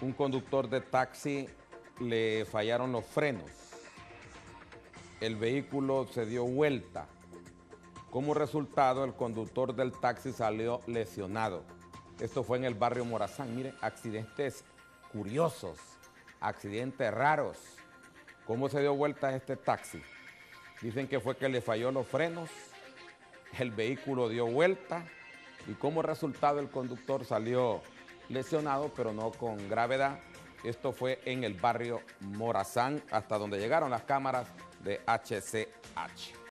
Un conductor de taxi le fallaron los frenos. El vehículo se dio vuelta. Como resultado, el conductor del taxi salió lesionado. Esto fue en el barrio Morazán. Miren, accidentes curiosos, accidentes raros. ¿Cómo se dio vuelta este taxi? Dicen que fue que le falló los frenos, el vehículo dio vuelta y como resultado el conductor salió lesionado, pero no con gravedad. Esto fue en el barrio Morazán, hasta donde llegaron las cámaras de HCH.